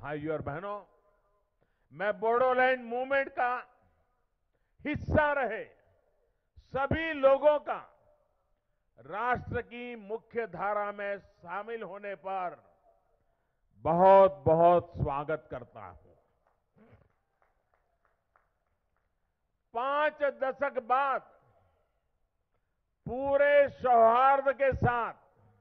भाइयों और बहनों, मैं बोडोलैंड मूवमेंट का हिस्सा रहे सभी लोगों का राष्ट्र की मुख्य धारा में शामिल होने पर बहुत बहुत स्वागत करता हूं। 5 दशक बाद पूरे सौहार्द के साथ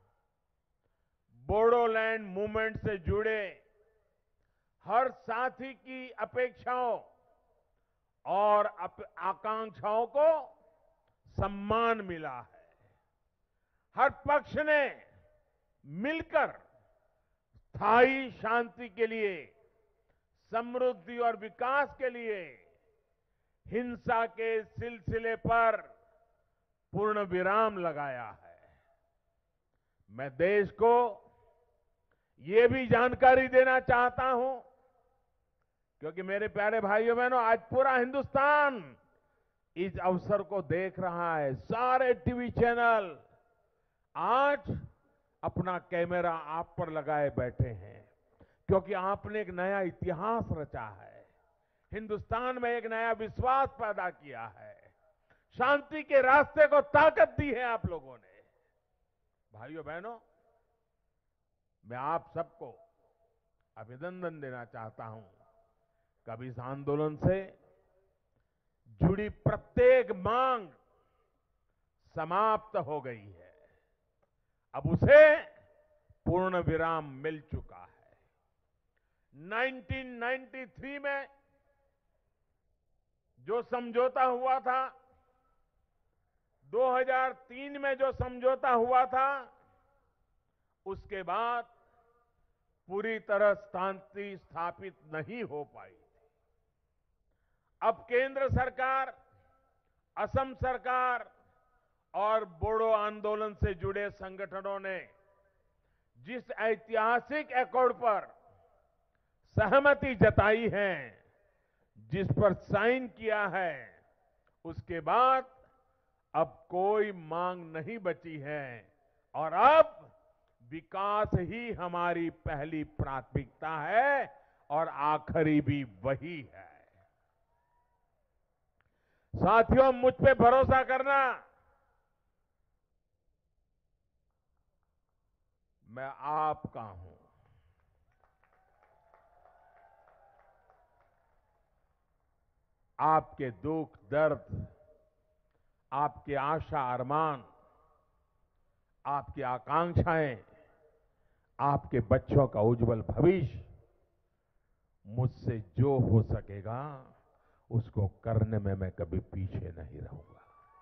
बोडोलैंड मूवमेंट से जुड़े हर साथी की अपेक्षाओं और आकांक्षाओं को सम्मान मिला है। हर पक्ष ने मिलकर स्थायी शांति के लिए, समृद्धि और विकास के लिए हिंसा के सिलसिले पर पूर्ण विराम लगाया है। मैं देश को ये भी जानकारी देना चाहता हूं, क्योंकि मेरे प्यारे भाइयों बहनों, आज पूरा हिंदुस्तान इस अवसर को देख रहा है। सारे टीवी चैनल आज अपना कैमरा आप पर लगाए बैठे हैं, क्योंकि आपने एक नया इतिहास रचा है, हिंदुस्तान में एक नया विश्वास पैदा किया है, शांति के रास्ते को ताकत दी है आप लोगों ने। भाइयों बहनों, मैं आप सबको अभिनंदन देना चाहता हूं। कभी इस आंदोलन से जुड़ी प्रत्येक मांग समाप्त हो गई है, अब उसे पूर्ण विराम मिल चुका है। 1993 में जो समझौता हुआ था, 2003 में जो समझौता हुआ था, उसके बाद पूरी तरह शांति स्थापित नहीं हो पाई। अब केंद्र सरकार, असम सरकार और बोडो आंदोलन से जुड़े संगठनों ने जिस ऐतिहासिक एकॉर्ड पर सहमति जताई है, जिस पर साइन किया है, उसके बाद अब कोई मांग नहीं बची है और अब विकास ही हमारी पहली प्राथमिकता है और आखिरी भी वही है। साथियों, मुझ पे भरोसा करना। मैं आपका हूं। आपके दुख दर्द, आपके आशा अरमान, आपकी आकांक्षाएं, आपके बच्चों का उज्जवल भविष्य, मुझसे जो हो सकेगा उसको करने में मैं कभी पीछे नहीं रहूंगा।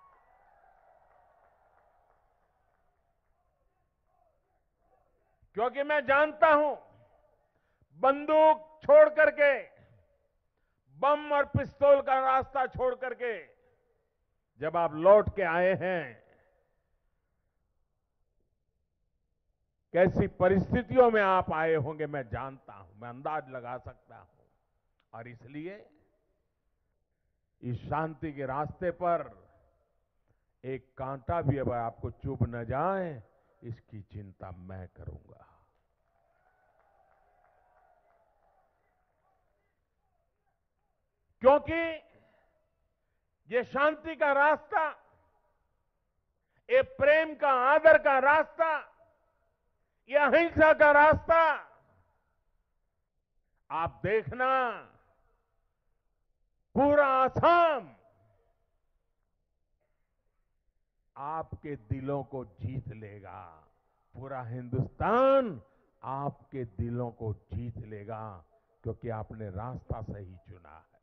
क्योंकि मैं जानता हूं, बंदूक छोड़ करके, बम और पिस्तौल का रास्ता छोड़ करके जब आप लौट के आए हैं, कैसी परिस्थितियों में आप आए होंगे मैं जानता हूं, मैं अंदाज लगा सकता हूं। और इसलिए इस शांति के रास्ते पर एक कांटा भी अब आपको चुभ न जाए, इसकी चिंता मैं करूंगा। क्योंकि ये शांति का रास्ता, ये प्रेम का, आदर का रास्ता, ये अहिंसा का रास्ता, आप देखना पूरा असम आपके दिलों को जीत लेगा, पूरा हिंदुस्तान आपके दिलों को जीत लेगा, क्योंकि आपने रास्ता सही चुना है।